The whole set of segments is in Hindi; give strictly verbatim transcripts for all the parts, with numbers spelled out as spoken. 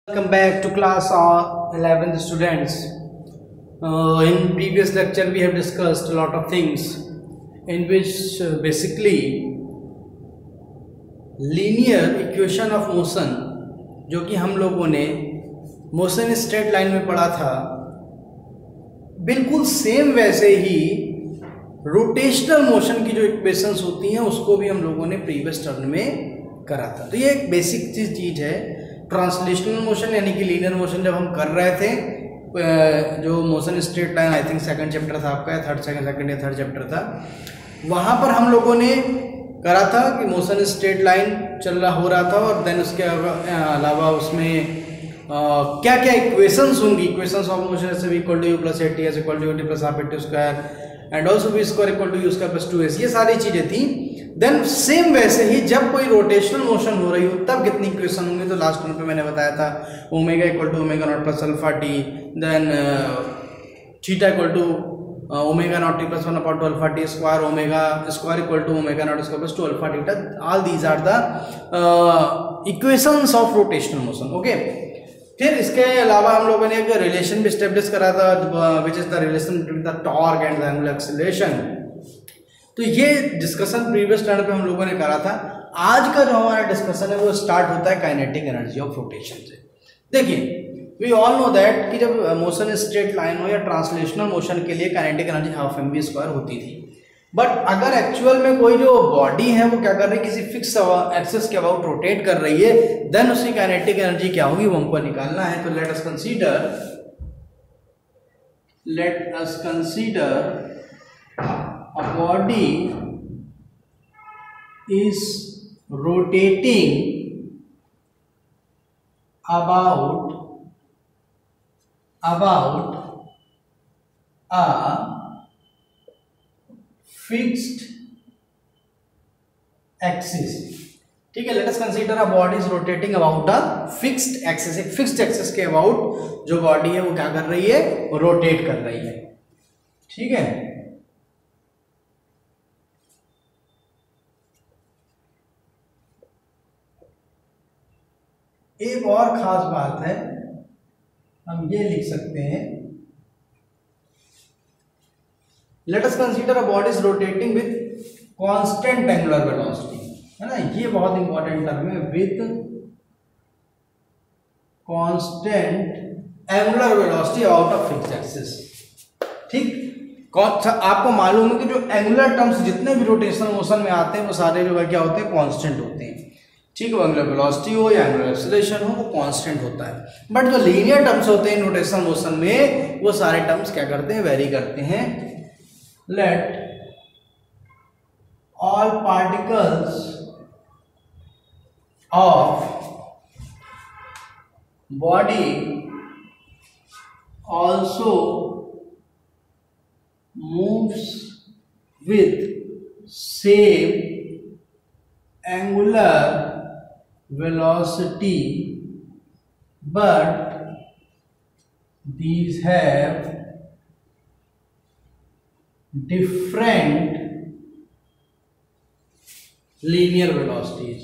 Welcome back to class uh, eleventh students. Uh, in previous lecture we have discussed a lot of things in which uh, basically linear equation of motion जो कि हम लोगों ने मोशन स्ट्रेट लाइन में पढ़ा था, बिल्कुल सेम वैसे ही रोटेशनल मोशन की जो इक्वेशंस होती हैं उसको भी हम लोगों ने प्रीवियस टर्म में करा था। तो ये एक बेसिक चीज चीज है। ट्रांसलेशनल मोशन यानी कि लीनियर मोशन जब हम कर रहे थे, जो motion straight line I think second chapter था आपका, थर्ड सेकंड सेकंड या थर्ड चैप्टर था, वहां पर हम लोगों ने करा था कि मोशन स्ट्रेट लाइन चल रहा हो रहा था और देन उसके अलावा उसमें Uh, क्या क्या इक्वेशंस होंगी, इक्वेशंस ऑफ मोशन जैसे equal to u plus a t s equal to t plus half a t square and also v square equal to u square plus two s, ये सारी चीजें थी। देन सेम वैसे ही जब कोई रोटेशनल मोशन हो रही हो तब कितनी इक्वेशन होंगी, तो लास्ट वन पे मैंने बताया था omega equal to omega naught plus alpha t, then theta equal to omega naught t plus one upon two alpha t square, omega square equal to omega naught square plus two alpha theta. All these are the equations of rotational motion. Okay, फिर इसके अलावा हम लोगों ने एक रिलेशन भी स्टेब्लिश करा था which is the relation between the torque and the angular acceleration. तो ये डिस्कशन प्रीवियस टर्न पे हम लोगों ने करा था। आज का जो हमारा डिस्कशन है वो स्टार्ट होता है काइनेटिक एनर्जी ऑफ रोटेशन से। देखिए, वी ऑल नो दैट कि जब मोशन स्ट्रेट लाइन हो या ट्रांसलेशनल मोशन के लिए kinetic energy half m v square होती थी, बट अगर एक्चुअल में कोई जो बॉडी है वो क्या कर रही है, किसी फिक्स एक्सिस के अबाउट रोटेट कर रही है, देन उसकी काइनेटिक एनर्जी क्या होगी वो हमको निकालना है। तो let us consider let us consider a body is rotating about about a fixed axis. ठीक है, let us consider a body is rotating about a fixed axis. एक फिक्स्ड एक्सिस के अबाउट जो बॉडी है वो क्या कर रही है, रोटेट कर रही है। ठीक है, एक और खास बात है, हम ये लिख सकते हैं, let us consider a body is rotating with constant angular velocity, है ना, ये बहुत इंपॉर्टेंट टर्म है, with constant angular velocity about a fixed axis. ठीक, आपको मालूम है कि जो एंगुलर टर्म्स जितने भी रोटेशनल मोशन में आते हैं वो सारे जो है क्या होते हैं, कांस्टेंट होते हैं। ठीक है, एंगुलर वेलोसिटी हो या एंगुलर एक्सीलरेशन हो वो कांस्टेंट होता है, बट जो लीनियर टर्म्स होते हैं रोटेशनल मोशन में वो सारे टर्म्स क्या करते हैं, वेरी करते हैं। Let all particles of body also moves with same angular velocity, but these have different linear velocities।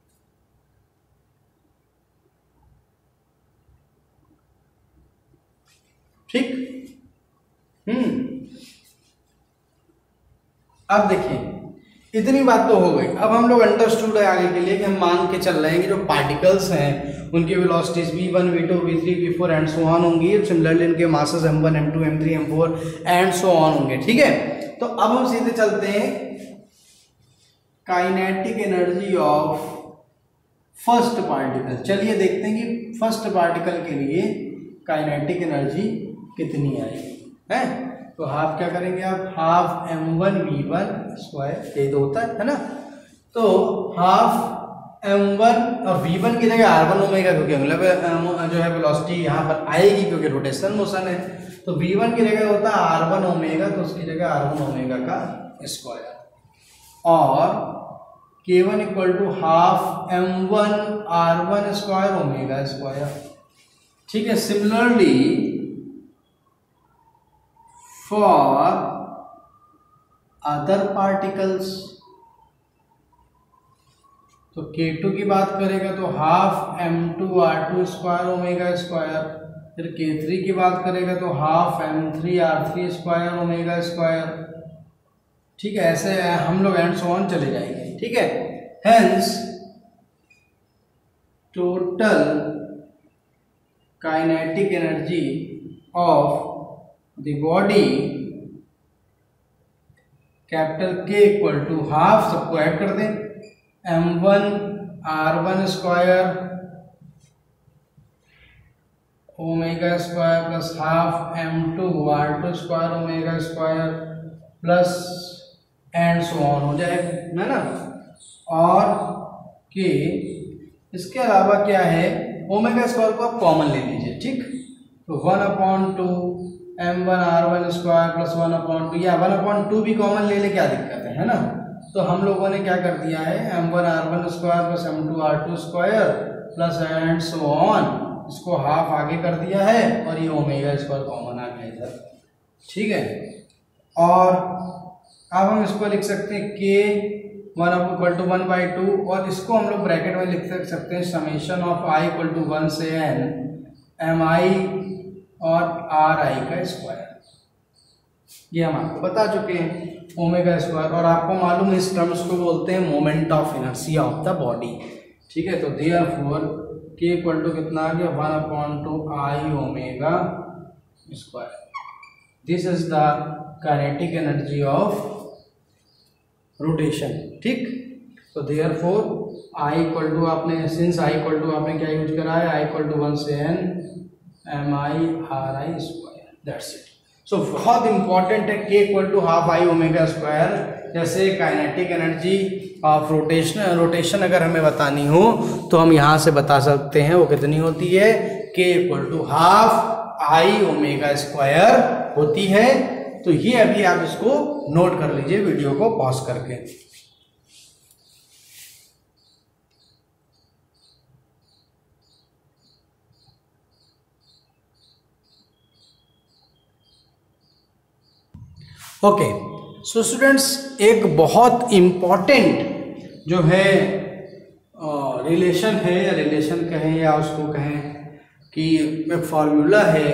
ठीक, हम्म अब देखिए, इतनी बात तो हो गई। अब हम लोग अंडरस्टूड है आगे के लिए कि हम मान के चल रहे हैं कि जो पार्टिकल्स हैं उनकी velocities v one v two v three v four and so on होंगी, सिमिलरली उनके masses m one m two m three m four and so on होंगे। ठीक है, तो अब हम सीधे चलते हैं kinetic energy of first particle. चलिए देखते हैं कि फर्स्ट पार्टिकल के लिए काइनेटिक एनर्जी कितनी आएगी। है तो हाफ क्या करेंगे आप, half m one v one square, ये तो होता है है ना, तो हाफ एम वन और वी वन की जगह आर वन ओमेगा, क्योंकि अगला जो है वेलोसिटी यहाँ पर आएगी क्योंकि रोटेशनल मोशन है, तो वी वन की जगह होता है आर वन ओमेगा, तो उसकी जगह आर वन ओमेगा का स्क्वायर, और K one equal to half m one r one square omega square. ठीक है, सिमिलरली फॉर अदर पार्टिकल्स तो के टू की बात करेगा तो half m two r two square omega square, फिर के थ्री की बात करेगा तो half m three r three square omega square. ठीक है, ऐसे हम लोग एंड सो ऑन चले जाएंगे। ठीक है, hence total kinetic energy of the body capital K equal to half, सबको ऐड कर दें, m one r one square omega square plus half m two r two square omega square plus and so on हो जाएगा, है ना। और के इसके अलावा क्या है, ओमेगा स्क्वायर को आप कॉमन ले लीजिए। ठीक, तो one upon two m one r one square plus one upon two, या वन अपॉन टू भी कॉमन ले ले, क्या दिक्कत है, है ना। तो हम लोगों ने क्या कर दिया है, m one r one square plus m two r two square plus and so on, इसको हाफ आगे कर दिया है और ये ओमेगा स्क्वायर कॉमन आ गया इधर। ठीक है, और अब हम इसको लिख सकते हैं के one equal to one by two, और इसको हम लोग ब्रैकेट में लिख सकते हैं summation of I equal to one से एन एम आई और आर आई का स्क्वायर। ये हम आपको बता चुके हैं ओमेगा स्क्वायर, और आपको मालूम है इस टर्म्स को बोलते हैं moment of inertia of the body. ठीक है, तो देयरफॉर के इक्वल टू कितना आ गया, one upon two I omega square. This is the kinetic energy of rotation. ठीक, तो देयरफॉर आई इक्वल टू आपने सिंस आई इक्वल टू आपने क्या यूज करा है, आई इक्वल टू वन से N M I R I square, that's it. So बहुत इंपॉर्टेंट है K equal to half I omega square. जैसे kinetic energy of rotation rotation अगर हमें बतानी हो तो हम यहाँ से बता सकते हैं वो कितनी होती है, K equal to half I omega square होती है। तो ये अभी आप इसको नोट कर लीजिए वीडियो को पॉज करके। ओके, सो स्टूडेंट्स, एक बहुत इम्पॉर्टेंट जो है रिलेशन है, या रिलेशन कहें या उसको कहें कि एक फॉर्मूला है।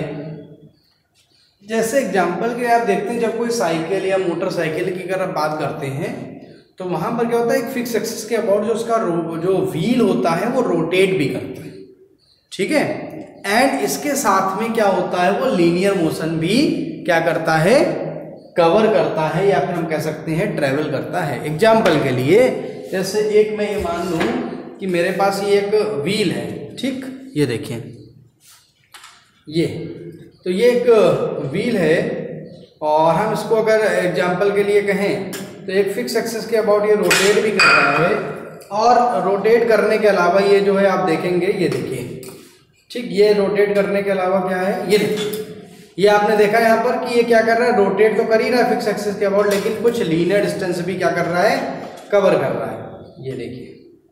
जैसे एग्जांपल के आप देखते हैं जब कोई साइकिल या मोटरसाइकिल की अगर आप बात करते हैं तो वहाँ पर क्या होता है, एक फिक्स एक्सिस के अबाउट जो उसका जो व्हील होता है वो रोटेट भी करता है। ठीक है, एंड इसके साथ में क्या होता है, वो लीनियर मोशन भी क्या करता है, कवर करता है, या फिर हम कह सकते हैं ट्रेवल करता है। एग्जाम्पल के लिए जैसे एक मैं ये मान लूँ कि मेरे पास ये एक व्हील है। ठीक, ये देखिए, ये तो ये एक व्हील है, और हम इसको अगर एग्जाम्पल के लिए कहें तो एक फिक्स एक्सिस के अबाउट ये रोटेट भी कर रहा है, और रोटेट करने के अलावा ये जो है आप देखेंगे, ये देखिए। ठीक, ये रोटेट करने के अलावा क्या है, ये देखिए, ये आपने देखा यहाँ पर कि ये क्या कर रहा है, रोटेट तो कर ही रहा है फिक्स एक्सिस के अबाउट, लेकिन कुछ लीनियर डिस्टेंस भी क्या कर रहा है, कवर कर रहा है। ये देखिए,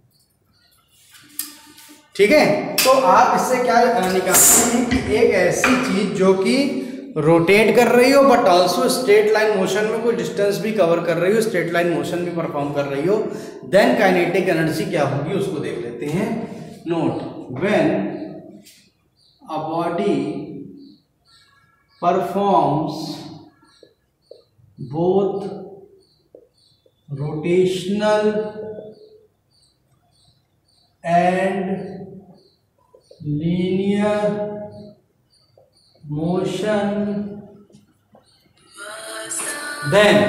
ठीक है। तो आप इससे क्या निकालते हैं कि एक ऐसी चीज जो कि रोटेट कर रही हो but also straight line motion में कोई डिस्टेंस भी कवर कर रही हो, स्ट्रेट लाइन मोशन भी परफॉर्म कर रही हो, देन काइनेटिक एनर्जी क्या होगी उसको देख लेते हैं। Note, when a body performs both rotational and linear motion, then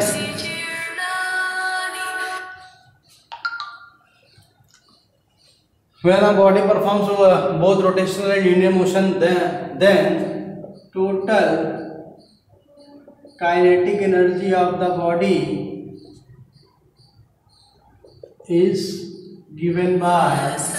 when a body performs both rotational and linear motion, then then total kinetic energy of the body is given by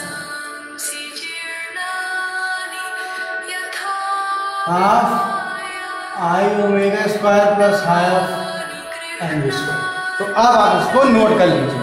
half I omega square plus half m square। तो अब आप इसको नोट कर लीजिए।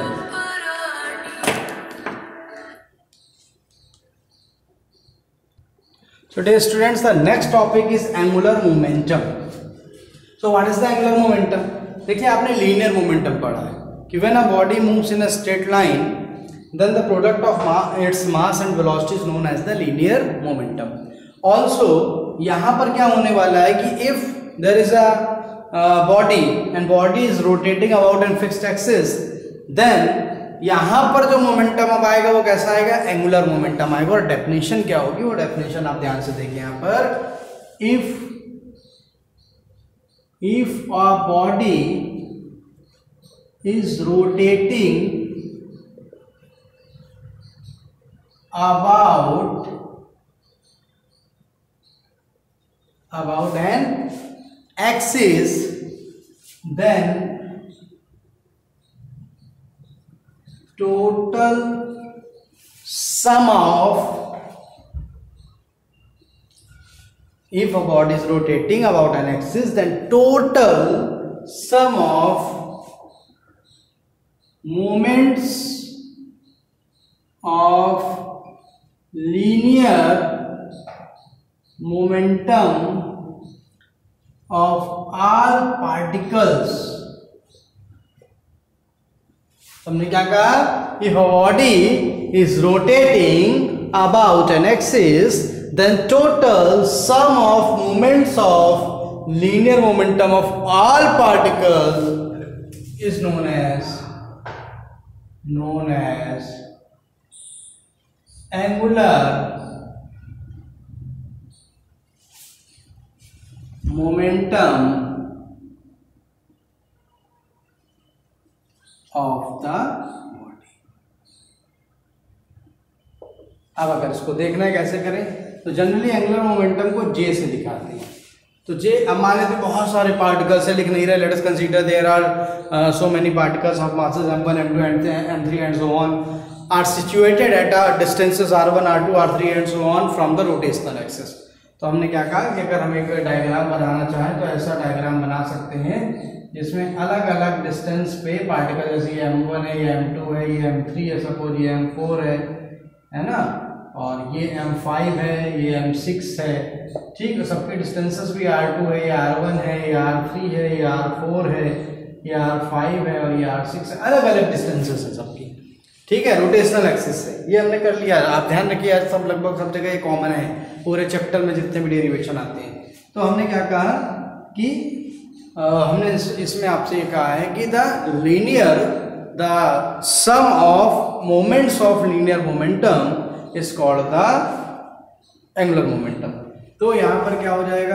So dear students, the next topic is angular momentum. So what is the angular momentum? देखिए, आपने linear momentum पढ़ा है कि when a body moves in a straight line then the product of ma its mass and velocity is known as the linear momentum. Also यहाँ पर क्या होने वाला है कि if there is a uh, body and body is rotating about an fixed axis, then यहाँ पर जो मोमेंटम अब आएगा वो कैसा आएगा, एंगुलर मोमेंटम आएगा। और डेफिनेशन क्या होगी, वो डेफिनेशन आप ध्यान से देखिए यहाँ पर, if if a body is rotating about about an axis, then total sum of, if a body is rotating about an axis, then total sum of moments of linear momentum of all particles. हमने क्या कहा, if a body is rotating about an axis, then total sum of moments of linear momentum of all particles is known as known as angular momentum of the body. अब अगर इसको देखना है कैसे करें, तो जनरली एंगुलर मोमेंटम को जे से दिखाते हैं। तो जे, अब मान लेते बहुत सारे पार्टिकल्स है, लिख नहीं रहे, let us consider there are so many particles of masses m one m two m three and so on are situated at a distances r one r two r three and so on from the rotational axis. तो हमने क्या कहा कि अगर हम एक डायग्राम बनाना चाहें तो ऐसा डायग्राम बना सकते हैं जिसमें अलग अलग डिस्टेंस पे पार्टिकल, जैसे ये एम वन है, ये एम टू है, ये एम थ्री है, सपोज ये एम फोर है है ना, और ये एम फाइव है, ये एम सिक्स है, ठीक है। सबके डिस्टेंसेस भी आर टू है, ये आर वन है, ये आर थ्री है, ये आर फोर है, ये आर फाइव है और ये आर सिक्स है, अलग अलग डिस्टेंसेस है सबकी, ठीक है, रोटेशनल एक्सिस से। ये हमने कर लिया। आप ध्यान रखिए यार, सब लगभग सब जगह ये कॉमन है पूरे चैप्टर में जितने भी डेरिवेशन आते हैं। तो हमने क्या कहा कि आ, हमने इस, इसमें आपसे ये कहा है कि the linear the sum of moments of linear momentum is called the angular momentum. तो यहाँ पर क्या हो जाएगा,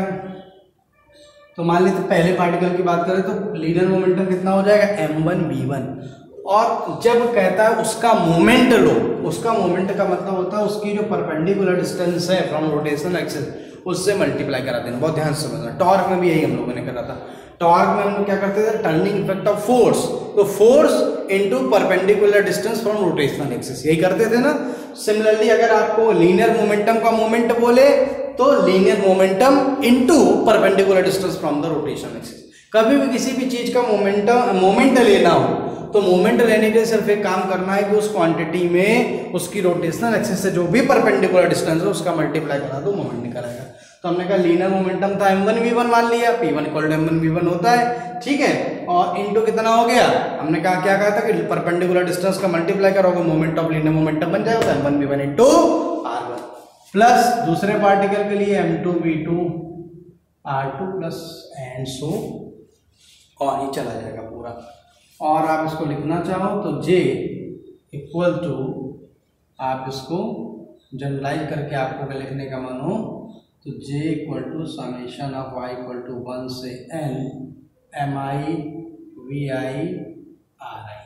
तो मान लेते पहले पार्टिकल की बात करें तो लीनियर मोमेंटम कितना हो जाएगा, एम वन वी वन। और जब कहता है उसका मोमेंट लो, उसका मोमेंट का मतलब होता है उसकी जो परपेंडिकुलर डिस्टेंस है फ्रॉम रोटेशनल एक्सिस उससे मल्टीप्लाई करा देना। बहुत ध्यान से समझना। टॉर्क में भी यही हम लोगों ने करा था। टॉर्क में हम लोग क्या करते थे, टर्निंग इफेक्ट ऑफ फोर्स, तो force into perpendicular distance from rotational axis, यही करते थे ना। सिमिलरली अगर आपको लीनियर मोमेंटम का मोमेंट बोले तो linear momentum into perpendicular distance from the rotational axis. कभी भी किसी भी चीज का मोमेंटम मोमेंट लेना हो तो मोमेंट लेने के लिए सिर्फ एक काम करना है कि उस क्वांटिटी में उसकी रोटेशनल एक्सिस से जो भी परपेंडिकुलर डिस्टेंस है उसका मल्टीप्लाई करा दो, मोमेंट निकल आएगा। तो हमने कहा लीनियर मोमेंटम था एम वन वी वन मान लिया, p one equal to m one v one होता है, ठीक है। और इनटू कितना हो गया, हमने कहा क्या कहा था कि परपेंडिकुलर डिस्टेंस का मल्टीप्लाई करोगे मोमेंट ऑफ लीनियर मोमेंटम बन जाएगा m one v one into r one, plus दूसरे पार्टिकल के लिए m two v two r two plus and so, और ये चला जाएगा पूरा। और आप इसको लिखना चाहो तो J इक्वल टू, आप इसको जनरलाइज करके आपको क्या लिखने का मन हो तो J equal to summation of y equal to one से n M i v i are i,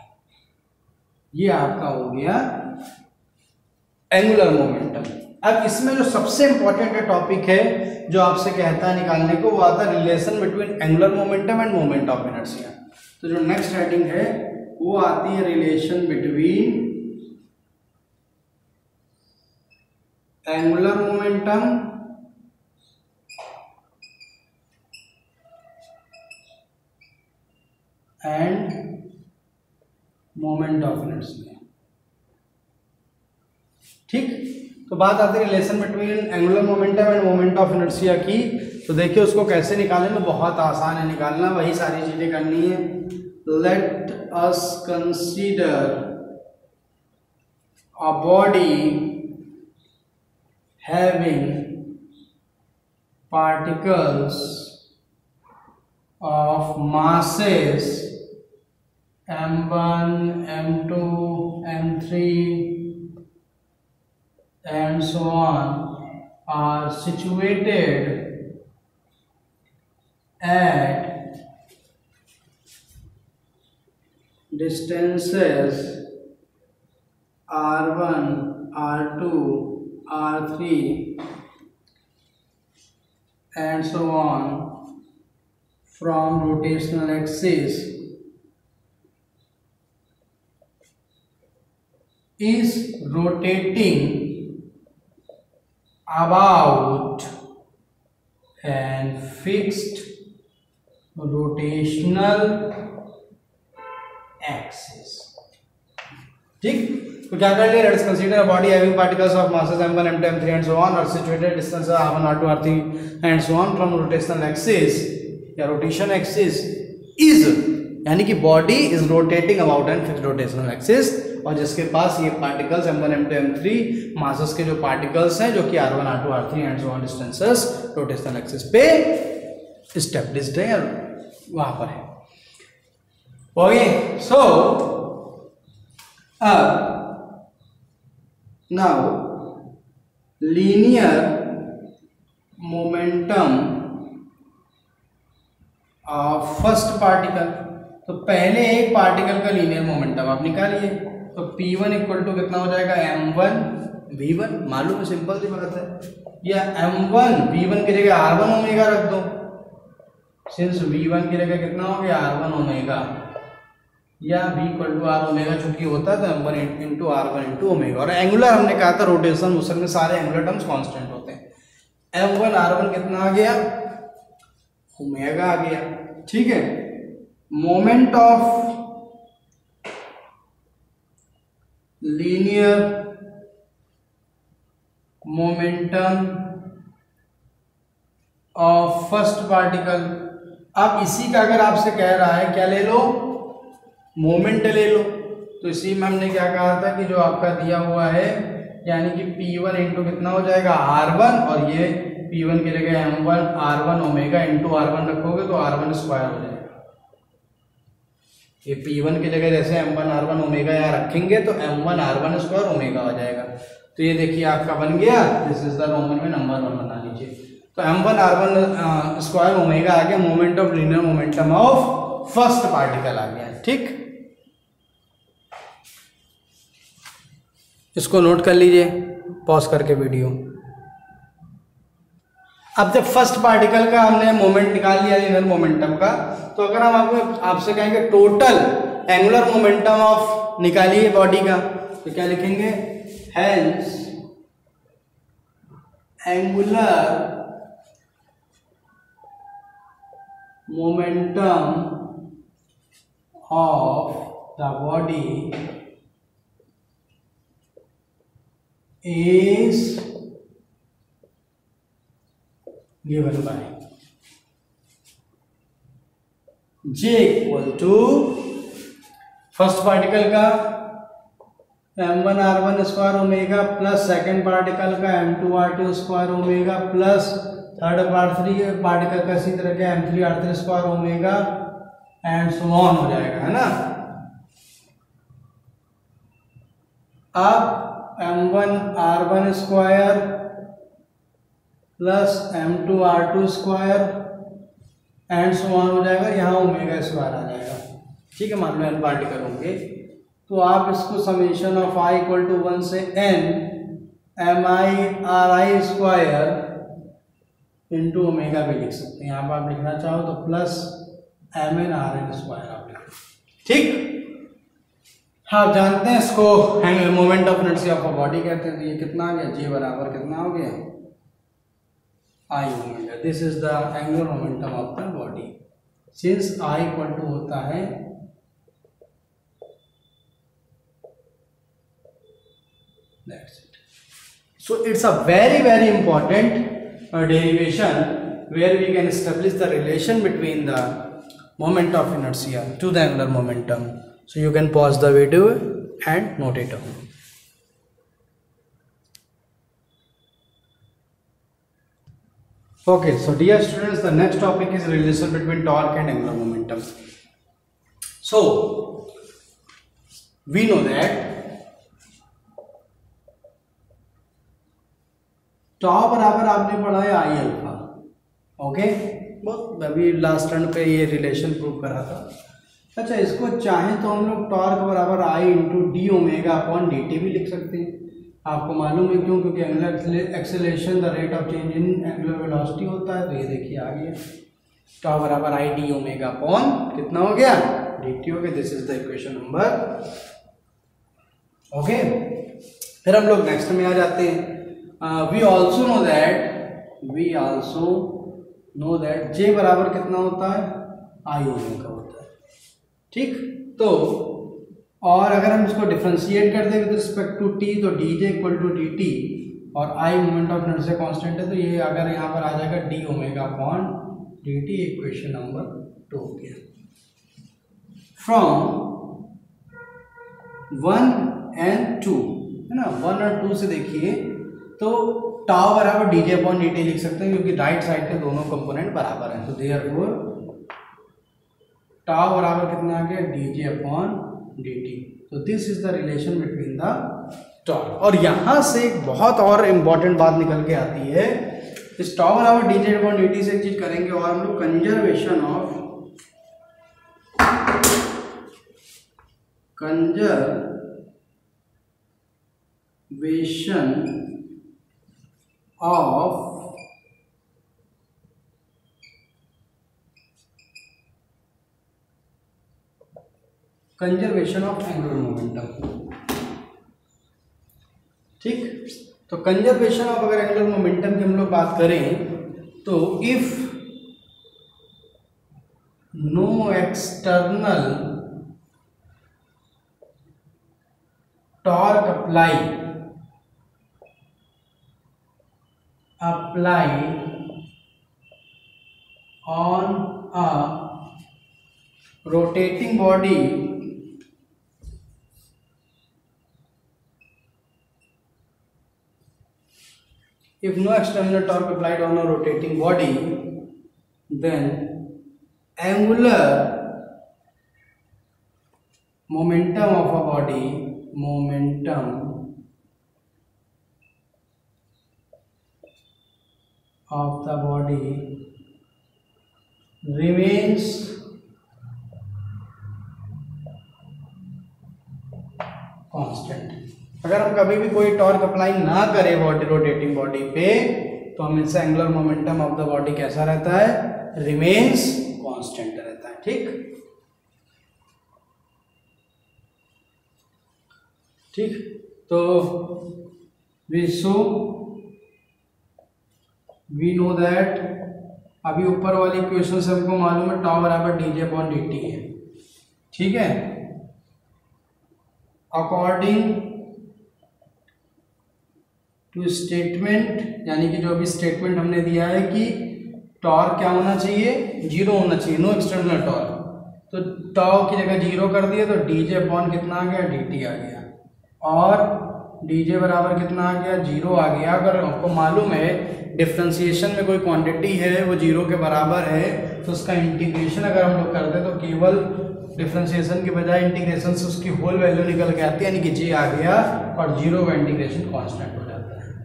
ये आपका हो गया एंगुलर मोमेंटम। अब इसमें जो सबसे इंपॉर्टेंट टॉपिक है जो आपसे कहता है निकालने को, वो आता है relation between angular momentum and moment of inertia. तो जो नेक्स्ट हेडिंग है वो आती है relation between angular momentum and moment of inertia, ठीक। तो बात आती है relation between angular momentum and moment of inertia की। तो देखिए उसको कैसे निकालेंगे, बहुत आसान है निकालना, वही सारी चीजें करनी है। Let us consider a body having particles of masses m one, m two, m three and so on are situated at distances r one, r two, r three and so on from rotational axis is rotating about an fixed rotational axis. ठीक, तो क्या कर लिया? Let's consider a body having particles of masses m one, m two, m three and so on और situated distance r one, r two, r three and so on from rotational axis या रोटेशन एक्सिस इज, यानी कि body is rotating about an fixed rotational axis, और जिसके पास ये particles m one, m two, m three masses के जो पार्टिकल्स हैं जो कि r one, r two, r three and so on distances rotational axis पे एस्टैब्लिश्ड है या वहां पर है. ओके, सो अब now linear momentum of first particle. तो पहले एक पार्टिकल का लीनियर मोमेंटम आप निकालिए. तो P वन इक्वल टू कितना हो जाएगा? m one v one. मालूम है, सिंपल सी बात है. या m वन v वन की जगह r वन ओमेगा रख दो, सिंस v वन की जगह कितना हो गया? r वन ओमेगा, या v equal to r omega चूंकि होता है तो m one into r one into omega. और एंगुलर हमने कहा था रोटेशन मोशन में सारे एंगुलर टर्म्स कांस्टेंट होते हैं. m वन r वन कितना आ गया? ओमेगा आ गया. ठीक है. Moment of linear momentum of first particle. अब इसी का अगर आपसे कह रहा है क्या ले लो? मोमेंट ले लो. तो इसी में हमने क्या कहा था कि जो आपका दिया हुआ है यानी कि P वन इंटू कितना हो जाएगा? आर वन, और ये P वन की जगह m one r one omega into r one रखोगे तो आर वन स्क्वायर हो जाएगा. ये P वन की जगह जैसे m one r one omega यहाँ रखेंगे तो m one r one square omega हो जाएगा. तो ये देखिए आपका बन गया. दिस इज द रोमन में नंबर वन बना लीजिए. तो m one r one square omega आ गया. Moment of linear momentum of first particle आ गया. ठीक, इसको नोट कर लीजिए पॉज करके वीडियो. अब जब फर्स्ट पार्टिकल का हमने मोमेंट निकाल लिया लीनियर मोमेंटम का, तो अगर हम आपको आपसे कहेंगे टोटल एंगुलर मोमेंटम ऑफ निकालिए बॉडी का, तो क्या लिखेंगे? Hence angular momentum of the body is given by J equal to first particle का m one r one square omega plus second particle का m two r two square omega plus third part three particle का इसी तरह का m three r three square omega and so on हो जाएगा, है ना. अब m one r one square plus m two r two square and so on हो जाएगा. यहाँ ओमेगा स्क्वायर आ जाएगा. ठीक है, मान लो n पार्टिकल होंगे तो आप इसको summation of i equal to one से n M I R I square into omega भी लिख सकते हैं. यहाँ पर आप लिखना चाहो तो plus M N R N square आप लिख. ठीक, हाँ जानते हैं इसको moment of inertia of a body कहते हैं. तो ये कितना आ गया? J बराबर कितना हो गया? I omega. This is the angular momentum of the body. Since I equal to होता है that's it. So it's a very very important derivation where we can establish the relation between the moment of inertia to the angular momentum. So you can pause the video and note it down. Okay, so dear students, the next topic is relation between torque and angular momentum. So we know that tau बराबर आपने पढ़ा है आई अल्फा. ओके, बहुत अभी लास्ट टर्न पे ये रिलेशन प्रूव करा था. अच्छा, इसको चाहे तो हम लोग टॉर्क बराबर I into D omega upon D T भी लिख सकते हैं. आपको मालूम है क्यों? क्योंकि angular acceleration the rate of change in angular velocity होता है. तो ये देखिए आ गया टॉ बराबर आई डी ओमेगा अपॉन कितना हो गया? डी टी हो गया. This is the equation number. Okay, फिर हम लोग नेक्स्ट में आ जाते हैं. We also know that we also know that J बराबर कितना होता है? आई ओमेगा होता है. ठीक, तो और अगर हम इसको डिफरेंशिएट कर दें विद रिस्पेक्ट टू टी तो D J equal to D T और I moment of inertia constant है. तो ये अगर यहाँ पर आ जाएगा D omega upon D T. Equation number two हो गया. फ्रॉम वन एंड टू है ना, वन और टू से देखिए तो टाउ बराबर D J upon D T लिख सकते हैं क्योंकि राइट साइड के दोनों कंपोनेंट बराबर हैं. तो देयरफॉर टाउ बराबर कितना आ गया? D J upon D T. तो this is the relation between the torque. और यहां से एक बहुत और इंपॉर्टेंट बात निकल के आती है. इस टाउ बराबर D J upon D T से एक चीज करेंगे और हम लोग conservation of conservation of conservation of angular momentum. ठीक, तो कंजर्वेशन ऑफ अगर एंगुलर मोमेंटम की हम लोग बात करें तो if no external torque apply applied on a rotating body if no external torque applied on a rotating body then angular momentum of a body momentum of the body remains constant. अगर हम कभी भी कोई टॉर्क अप्लाई ना करें बॉडी रोटेटिंग बॉडी पे तो हमेशा angular momentum of the body कैसा रहता है? रिमेन्स कांस्टेंट रहता है. ठीक ठीक तो we so we know that अभी ऊपर वाली इक्वेशन से हमको मालूम है टॉ बराबर D J upon D T है. ठीक है, अकॉर्डिंग टू स्टेटमेंट यानी कि जो अभी स्टेटमेंट हमने दिया है कि टॉर्क क्या होना चाहिए? जीरो होना चाहिए, नो एक्सटर्नल टॉर्क. तो टॉ की जगह जीरो कर दिया तो डी जे अपॉन कितना आ गया? डी टी आ गया. और डी जे बराबर कितना आ गया? जीरो आ गया. अगर आपको मालूम है डिफरेंशिएशन में कोई क्वांटिटी है वो जीरो के बराबर है तो उसका इंटीग्रेशन अगर हम लोग करते तो केवल डिफरेंशिएशन के बजाय इंटीग्रेशन से उसकी होल वैल्यू निकल के आती है यानी कि जे आ गया और जीरो का इंटीग्रेशन कांस्टेंट हो जाता है.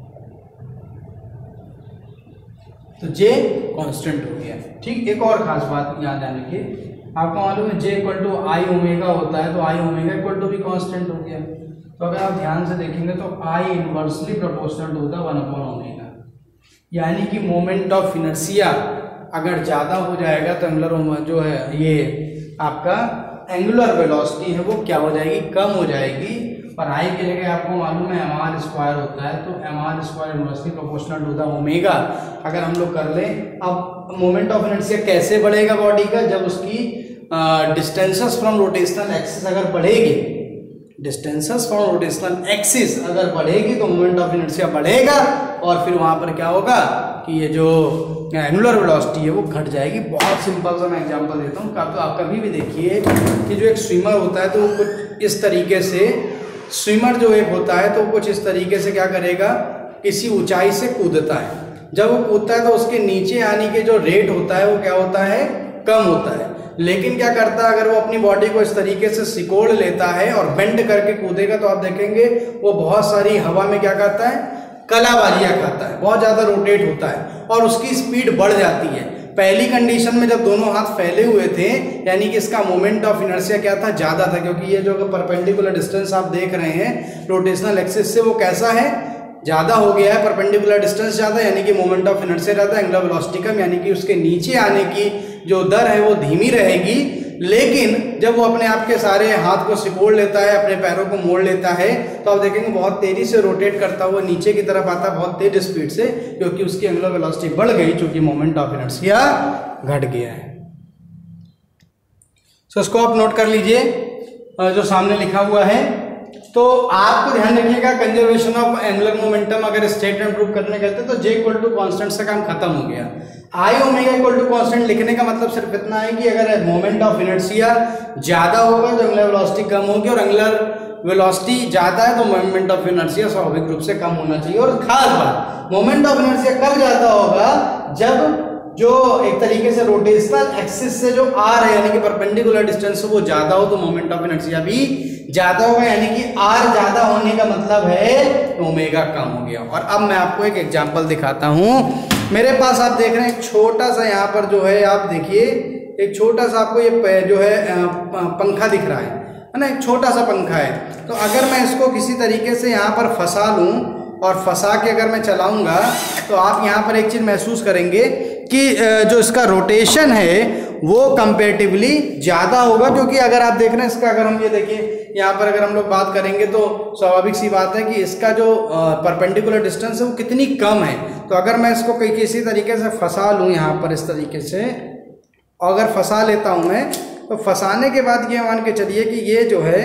तो जे कांस्टेंट हो गया. ठीक, एक और खास बात याद आने की, आपको मालूम है J equal to I omega होता है तो आई ओमेगा इक्वल टू भी कांस्टेंट हो गया. तो अगर आप ध्यान से देखेंगे तो I inversely proportional to the one upon omega. यानी कि मोमेंट ऑफ इनर्शिया अगर ज़्यादा हो जाएगा तो एंगुलर जो है ये आपका एंगुलर वेलोसिटी है वो क्या हो जाएगी? कम हो जाएगी. और आई की जगह आपको मालूम है एम आर स्क्वायर होता है तो M R square inversely proportional to the omega. अगर हम लोग कर लें, अब मोमेंट ऑफ इनर्शिया कैसे बढ़ेगा बॉडी का? जब उसकी डिस्टेंसेस फ्रॉम रोटेशनल एक्सिस अगर बढ़ेगी, डिस्टेंसेस फ्रॉम रोटेशनल एक्सिस अगर बढ़ेगी तो मोमेंट ऑफ इनर्शिया बढ़ेगा और फिर वहां पर क्या होगा कि ये जो एंगुलर वेलोसिटी है वो घट जाएगी. बहुत सिंपल सा मैं एग्जांपल देता हूँ. तो आप कभी भी देखिए कि जो एक स्विमर होता है तो वो कुछ इस तरीके से, स्विमर जो एक होता है तो कुछ इस तरीके से क्या करेगा? किसी ऊंचाई से कूदता है. जब वो कूदता है तो उसके नीचे आने के जो रेट होता है वो क्या होता है, कम होता है। लेकिन क्या करता है, अगर वो अपनी बॉडी को इस तरीके से सिकोड़ लेता है और बेंड करके कूदेगा तो आप देखेंगे वो बहुत सारी हवा में क्या करता है, कलाबाजियां खाता है, बहुत ज्यादा रोटेट होता है और उसकी स्पीड बढ़ जाती है। पहली कंडीशन में जब दोनों हाथ फैले हुए थे यानी कि इसका मोमेंट ऑफ इनर्शिया क्या था, ज्यादा था, क्योंकि ये जो परपेंडिकुलर डिस्टेंस आप देख रहे हैं रोटेशनल एक्सिस से वो कैसा है, ज्यादा हो गया है। परपेंडिकुलर डिस्टेंस ज्यादा यानी कि मोमेंट ऑफ इनर्शिया ज्यादा, एंगुलर वेलोसिटी कम यानी कि उसके नीचे आने की जो दर है वो धीमी रहेगी। लेकिन जब वो अपने आप के सारे हाथ को सिकोड़ लेता है, अपने पैरों को मोड़ लेता है तो आप देखेंगे बहुत तेजी से रोटेट करता हुआ नीचे की तरफ आता है बहुत तेज स्पीड से, क्योंकि उसकी एंगुलर वेलोसिटी बढ़ गई, चूंकि मोमेंट ऑफ इनर्शिया घट गया है। सो इसको आप नोट कर लीजिए जो सामने लिखा हुआ है। तो आपको ध्यान रखिएगा कंजर्वेशन ऑफ एंगुलर मोमेंटम अगर स्टेट में प्रूव करने कहते हैं तो जे इक्वल टू कांस्टेंट से काम खत्म हो गया। I omega equal to constant लिखने का मतलब सिर्फ इतना है कि अगर मोमेंट ऑफ इनर्शिया ज्यादा होगा तो एंगुलर वेलोसिटी कम होगी, और एंगुलर वेलोसिटी ज्यादा है तो मोमेंट ऑफ इनर्शिया स्वाभाविक रूप से कम होना चाहिए। और खास बात, मोमेंट ऑफ इनर्शिया कब ज्यादा होगा, जब जो एक तरीके से रोटेशनल एक्सिस से जो आर है यानी कि परपेंडिकुलर डिस्टेंस वो ज्यादा हो तो मोमेंट ऑफ इनर्शिया भी ज्यादा होगा, यानी कि आर ज्यादा होने का मतलब है ओमेगा कम हो गया। और अब मैं आपको एक एग्जांपल दिखाता हूं। मेरे पास आप देख रहे हैं एक छोटा सा यहाँ पर जो है, आप देखिए एक छोटा सा आपको ये जो है पंखा दिख रहा है है ना, एक छोटा सा पंखा है। तो अगर मैं इसको किसी तरीके से यहाँ पर फंसा लूँ और फंसा के अगर मैं चलाऊंगा तो आप यहाँ पर एक चीज महसूस करेंगे कि जो इसका रोटेशन है वो कंपेरेटिवली ज़्यादा होगा, क्योंकि अगर आप देख रहे हैं इसका, अगर हम ये देखिए यहाँ पर अगर हम लोग बात करेंगे तो स्वाभाविक सी बात है कि इसका जो परपेंडिकुलर डिस्टेंस है वो कितनी कम है। तो अगर मैं इसको कहीं किसी तरीके से फंसा लूँ यहाँ पर इस तरीके से, अगर फंसा लेता हूँ मैं, तो फंसाने के बाद ये मान के चलिए कि ये जो है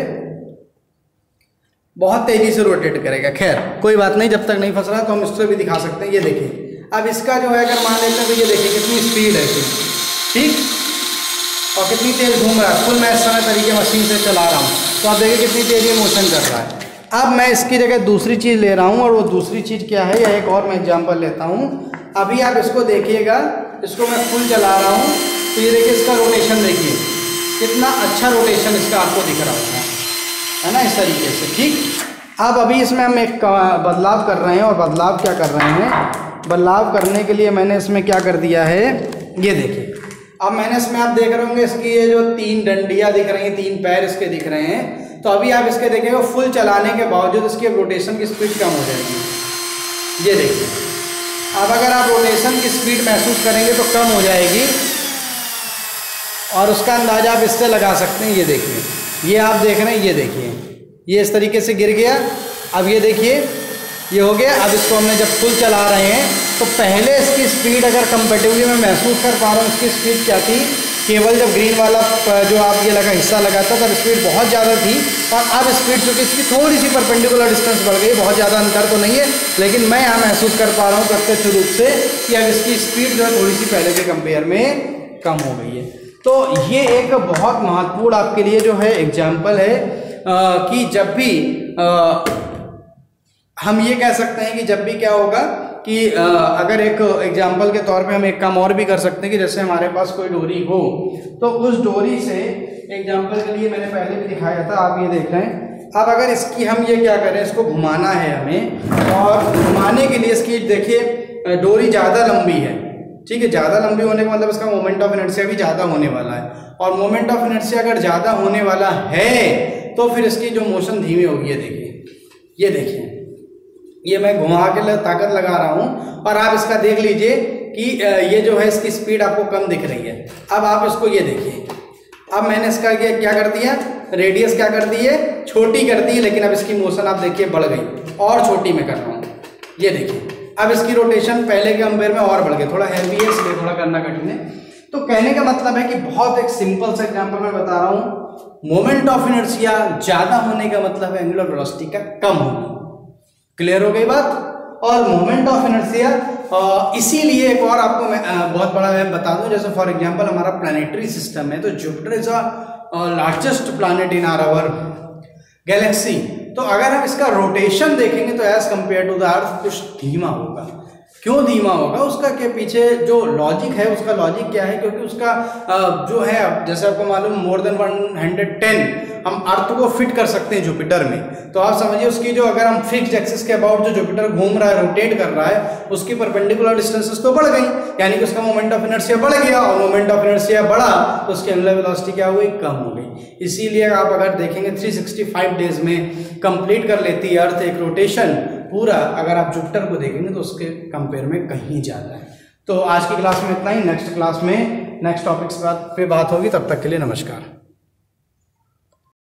बहुत तेजी से रोटेट करेगा। खैर कोई बात नहीं, जब तक नहीं फंस रहा तो हम इससे भी दिखा सकते हैं। ये देखिए अब इसका जो है अगर मान लेते हैं तो ये देखिए कितनी स्पीड है इसकी, ठीक, और कितनी तेज घूम रहा है। फुल मैं इस समय तरीके मशीन से चला रहा हूँ तो आप देखिए कितनी तेजी मोशन कर रहा है। अब मैं इसकी जगह दूसरी चीज़ ले रहा हूँ, और वो दूसरी चीज़ क्या है, या एक और मैं एग्जाम्पल लेता हूँ। अभी आप इसको देखिएगा, इसको मैं फुल चला रहा हूँ तो ये देखिए इसका रोटेशन देखिए कितना अच्छा रोटेशन इसका आपको दिख रहा होगा, है ना, इस तरीके से, ठीक। अब अभी इसमें हम एक बदलाव कर रहे हैं, और बदलाव क्या कर रहे हैं, बदलाव करने के लिए मैंने इसमें क्या कर दिया है, ये देखिए। अब मैंने इसमें आप देख रहे होंगे इसकी ये जो तीन डंडियां दिख रही हैं, तीन पैर इसके दिख रहे हैं। तो अभी आप इसके देखेंगे फुल चलाने के बावजूद इसकी रोटेशन की स्पीड कम हो जाएगी। ये देखिए अब अगर आप रोटेशन की स्पीड महसूस करेंगे तो कम हो जाएगी, और उसका अंदाजा आप इससे लगा सकते हैं। ये देखिए, ये आप देख रहे हैं, ये देखिए ये इस तरीके से गिर गया। अब ये देखिए ये हो गया। अब इसको हमने जब फुल चला रहे हैं तो पहले इसकी स्पीड अगर कंपेरेटिवली मैं महसूस कर पा रहा हूँ, इसकी स्पीड क्या थी, केवल जब ग्रीन वाला जो आप ये लगा हिस्सा लगाता तब स्पीड बहुत ज़्यादा थी, और अब स्पीड चूँकि इसकी थोड़ी सी परपेंडिकुलर डिस्टेंस बढ़ गई, बहुत ज़्यादा अंतर तो नहीं है, लेकिन मैं यहाँ महसूस कर पा रहा हूँ प्रत्यक्ष रूप से कि अब इसकी स्पीड जो है थोड़ी सी पहले के कंपेयर में कम हो गई है। तो ये एक बहुत महत्वपूर्ण आपके लिए जो है एग्जाम्पल है आ, कि जब भी आ, हम ये कह सकते हैं कि जब भी क्या होगा कि आ, अगर एक एग्जाम्पल के तौर पे हम एक काम और भी कर सकते हैं कि जैसे हमारे पास कोई डोरी हो तो उस डोरी से एग्जाम्पल के लिए मैंने पहले भी दिखाया था, आप ये देख रहे हैं। अब अगर इसकी हम ये क्या करें, इसको घुमाना है हमें, और घुमाने के लिए इसकी देखिए डोरी ज़्यादा लंबी है, ठीक है। ज़्यादा लंबी होने का मतलब इसका मोमेंट ऑफ इनर्शिया भी ज़्यादा होने वाला है, और मोमेंट ऑफ इनर्शिया अगर ज़्यादा होने वाला है तो फिर इसकी जो मोशन धीमी होगी। ये देखिए, ये देखिए ये मैं घुमा के ताकत लगा रहा हूँ, और आप इसका देख लीजिए कि ये जो है इसकी स्पीड आपको कम दिख रही है। अब आप इसको ये देखिए, अब मैंने इसका ये क्या कर दिया, रेडियस क्या कर दी है, छोटी कर दी है, लेकिन अब इसकी मोशन आप देखिए बढ़ गई, और छोटी में कर रहा हूँ। ये देखिए अब इसकी रोटेशन पहले के कंपेयर में और बढ़ गई, थोड़ा हैवी है इसलिए थोड़ा करना कठिन है। तो कहने का मतलब है कि बहुत एक सिंपल सा एग्जांपल मैं बता रहा हूँ, मोमेंट ऑफ इनर्शिया ज्यादा होने का मतलब है एंगुलर वेलोसिटी का कम होना। क्लियर हो गई बात। और मोमेंट ऑफ इनर्शिया इसीलिए एक और आपको मैं आ, बहुत बड़ा मैं बता दूं, जैसे फॉर एग्जांपल हमारा प्लानिटरी सिस्टम है, तो Jupiter is a largest planet in our galaxy. तो अगर हम इसका रोटेशन देखेंगे तो as compare to the earth कुछ धीमा होगा, क्यों धीमा होगा, उसका के पीछे जो लॉजिक है, उसका लॉजिक क्या है, क्योंकि उसका जो है, जैसे आपको मालूम more than one hundred ten हम अर्थ को फिट कर सकते हैं जुपिटर में, तो आप समझिए उसकी जो, अगर हम फिक्स्ड एक्सिस के अबाउट जो जुपिटर घूम रहा है, रोटेट कर रहा है, उसकी परपेंडिकुलर डिस्टेंसेस तो बढ़ गई, यानी कि उसका मोमेंट ऑफ इनर्शिया बढ़ गया, और मोमेंट ऑफ इनर्शिया बढ़ा तो उसकी एंगुलर वेलोसिटी क्या हुई, कम हो गई। इसीलिए आप अगर देखेंगे थ्री सिक्सटी फाइव डेज में कंप्लीट कर लेती है अर्थ एक रोटेशन पूरा, अगर आप जुपिटर को देखेंगे तो उसके कंपेयर में कहीं ज़्यादा है। तो आज की क्लास में इतना ही, नेक्स्ट क्लास में नेक्स्ट टॉपिक्स पे बात होगी, तब तक के लिए नमस्कार।